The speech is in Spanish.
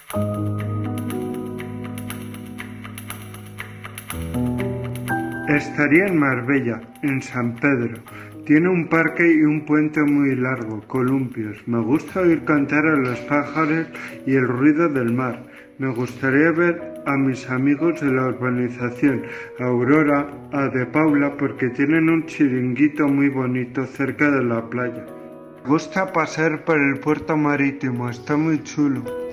Estaría en Marbella, en San Pedro. Tiene un parque y un puente muy largo, columpios. Me gusta oír cantar a los pájaros y el ruido del mar. Me gustaría ver a mis amigos de la urbanización, a Aurora, a De Paula, porque tienen un chiringuito muy bonito cerca de la playa. Me gusta pasear por el puerto marítimo, está muy chulo.